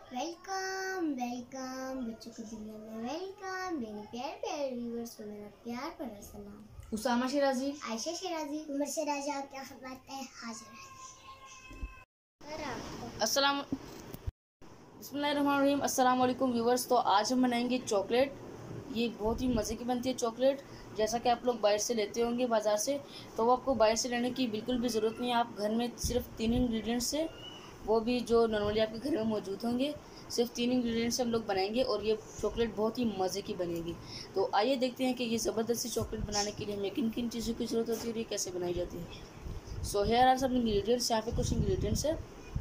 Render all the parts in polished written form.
Welcome welcome बच्चों की दुनिया में वेलकम। मेरे प्यारे प्यारे व्यूअर्स को मेरा प्यार भरा सलाम। उसामा शिराजी, आयशा शिराजी, उमर शिराजी आपके खिदमत में हाजिर है। अस्सलाम बिस्मिल्लाहिर्रहमानिर्रहीम। अस्सलाम वालेकुम व्यूअर्स। तो आज हम बनाएंगे चॉकलेट। ये बहुत ही मज़े की बनती है चॉकलेट। जैसा कि आप लोग बाहर से लेते होंगे बाज़ार से, तो वो आपको बाहर से लेने की बिल्कुल भी ज़रूरत नहीं है। आप घर में सिर्फ 3 इंग्रेडिएंट्स से, वो भी जो नॉर्मली आपके घर में मौजूद होंगे, सिर्फ 3 इंग्रेडिएंट्स से हम लोग बनाएंगे और ये चॉकलेट बहुत ही मज़े की बनेगी। तो आइए देखते हैं कि ये ज़बरदस्त सी चॉकलेट बनाने के लिए हमें किन किन चीज़ों की ज़रूरत होती है और ये कैसे बनाई जाती है। सो हेयर आर सब इंग्रेडिएंट्स। यहाँ पे कुछ इंग्रेडिएंट्स है।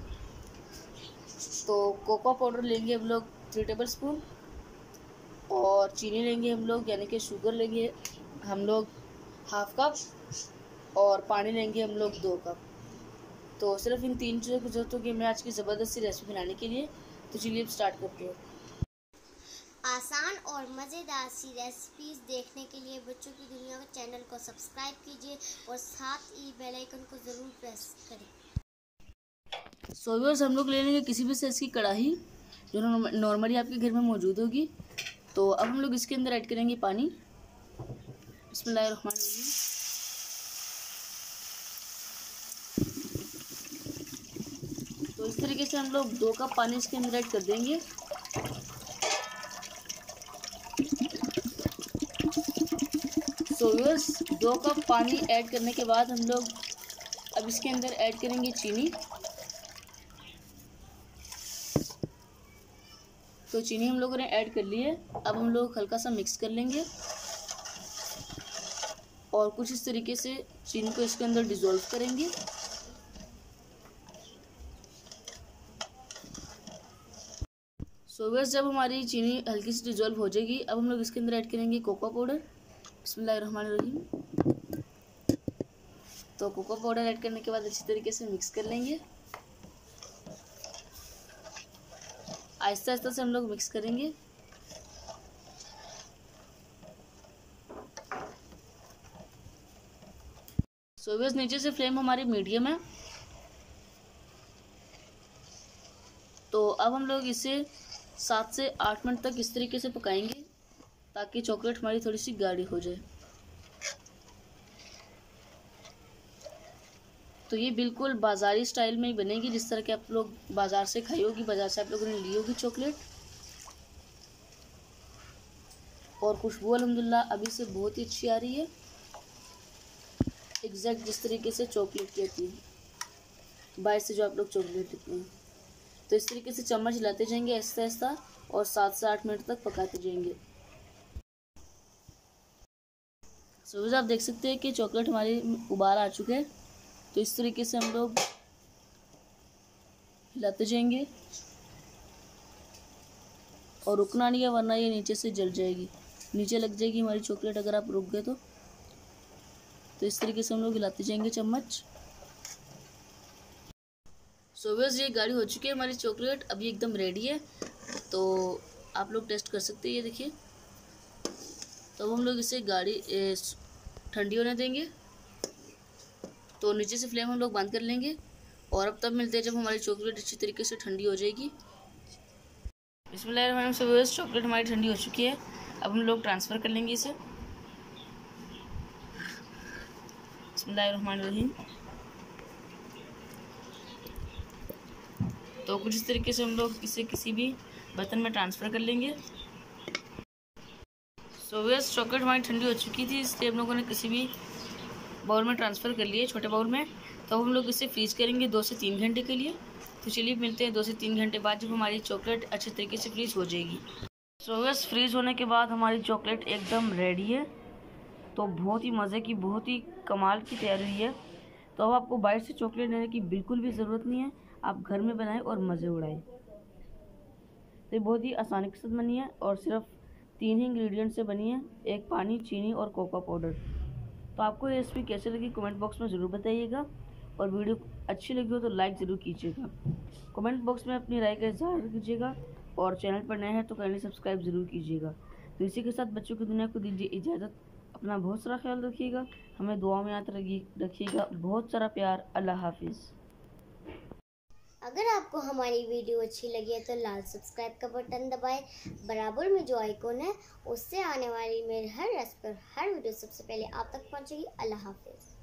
तो कोको पाउडर लेंगे हम लोग 3 टेबल स्पून, और चीनी लेंगे हम लोग, यानी कि शुगर लेंगे हम लोग 1/2 कप, और पानी लेंगे हम लोग 2 कप। तो सिर्फ इन 3 चीज़ों की ज़रूरत होगी हमें आज की ज़बरदस्त सी रेसिपी बनाने के लिए। तो चलिए अब स्टार्ट करते हैं। आसान और मज़ेदार सी रेसिपीज़ देखने के लिए बच्चों की दुनिया के चैनल को सब्सक्राइब कीजिए और साथ ही बेल आइकन को ज़रूर प्रेस करें। सो व्यूअर्स, हम लोग ले लेंगे किसी भी साइज़ की कढ़ाई जो नॉर्मली आपके घर में मौजूद होगी। तो अब हम लोग इसके अंदर ऐड करेंगे पानी। बिस्मिल्लाहिर्रहमानिर्रहीम। तो इस तरीके से हम लोग 2 कप पानी इसके अंदर ऐड कर देंगे। सो व्यूअर्स, 2 कप पानी ऐड करने के बाद हम लोग अब इसके अंदर ऐड करेंगे चीनी। तो चीनी हम लोगों ने ऐड कर ली है। अब हम लोग हल्का सा मिक्स कर लेंगे और कुछ इस तरीके से चीनी को इसके अंदर डिज़ोल्व करेंगे। सो व्यूअर्स, जब हमारी चीनी हल्की सी डिज़ोल्व हो जाएगी, अब हम लोग इसके अंदर ऐड करेंगे कोको पाउडर। बिस्मिल्लाहिर्रहमानिर्रहीम। तो कोको पाउडर ऐड करने के बाद अच्छी तरीके से मिक्स कर लेंगे। आहिस्ता आहिस्ता से हम लोग मिक्स करेंगे। सो व्यूअर्स, नीचे से फ्लेम हमारी मीडियम है। तो अब हम लोग इसे 7 से 8 मिनट तक इस तरीके से पकाएंगे ताकि चॉकलेट हमारी थोड़ी सी गाढ़ी हो जाए। तो ये बिल्कुल बाज़ारी स्टाइल में ही बनेगी, जिस तरह के आप लोग बाज़ार से खाई होगी, बाज़ार से आप लोगों ने ली होगी चॉकलेट। और खुशबू अल्हम्दुलिल्लाह अभी से बहुत ही अच्छी आ रही है, एग्जैक्ट जिस तरीके से चॉकलेट की होती है बाहर से जो आप लोग चॉकलेट लेते हैं। तो इस तरीके से चम्मच हिलाते जाएंगे आहिस्ता आहिस्ता और 7 से 8 मिनट तक पकाते जाएंगे। सो आप देख सकते हैं कि चॉकलेट हमारी उबाल आ चुके हैं। तो इस तरीके से हम लोग हिलाते जाएंगे और रुकना नहीं है, वरना ये नीचे से जल जाएगी, नीचे लग जाएगी हमारी चॉकलेट अगर आप रुक गए तो। इस तरीके से हम लोग हिलाते जाएंगे चम्मच। सो बस ये गाढ़ी हो चुकी है हमारी चॉकलेट, अभी एकदम रेडी है। तो आप लोग टेस्ट कर सकते हैं, ये देखिए। तो हम लोग इसे गाढ़ी ठंडी होने देंगे। तो नीचे से फ्लेम हम लोग बंद कर लेंगे और अब तब मिलते हैं जब हमारी चॉकलेट अच्छी तरीके से ठंडी हो जाएगी। बिस्मिल्लाहिर्रहमानिर्रहीम। से बस चॉकलेट हमारी ठंडी हो चुकी है। अब हम लोग ट्रांसफ़र कर लेंगे इसे। बिस्मिल्लाहिर्रहमानिर्रहीम। तो कुछ इस तरीके से हम लोग इसे किसी भी बर्तन में ट्रांसफ़र कर लेंगे। सो बस चॉकलेट हमारी ठंडी हो चुकी थी, इसलिए हम लोगों ने किसी भी बाउल में ट्रांसफ़र कर लिए, छोटे बाउल में। तो हम लोग इसे फ्रीज़ करेंगे 2 से 3 घंटे के लिए। तो चलिए मिलते हैं 2 से 3 घंटे बाद, जब हमारी चॉकलेट अच्छे तरीके से फ्रीज़ हो जाएगी। सो बस फ्रीज़ होने के बाद हमारी चॉकलेट एकदम रेडी है। तो बहुत ही मज़े की, बहुत ही कमाल की तैयारी हुई है। तो अब आपको बाहर से चॉकलेट लेने की बिल्कुल भी ज़रूरत नहीं है, आप घर में बनाएं और मज़े उड़ाएं। तो ये बहुत ही आसानी के साथ बनी है और सिर्फ 3 ही इंग्रेडिएंट से बनी है, एक पानी, चीनी और कोको पाउडर। तो आपको ये रेसिपी कैसे लगी कमेंट बॉक्स में ज़रूर बताइएगा, और वीडियो अच्छी लगी हो तो लाइक ज़रूर कीजिएगा। कमेंट बॉक्स में अपनी राय का इज़हार कीजिएगा, और चैनल पर नए हैं तो काइंडली सब्सक्राइब ज़रूर कीजिएगा। तो इसी के साथ बच्चों की दुनिया को दीजिए इजाज़त। अपना बहुत सारा ख्याल रखिएगा, हमें दुआ में याद रखिएगा। बहुत सारा प्यार। अल्लाह हाफिज़। अगर आपको हमारी वीडियो अच्छी लगी है तो लाल सब्सक्राइब का बटन दबाएं। बराबर में जो आइकॉन है उससे आने वाली मेरी हर रेसिपी हर वीडियो सबसे पहले आप तक पहुंचेगी। अल्लाह हाफिज़।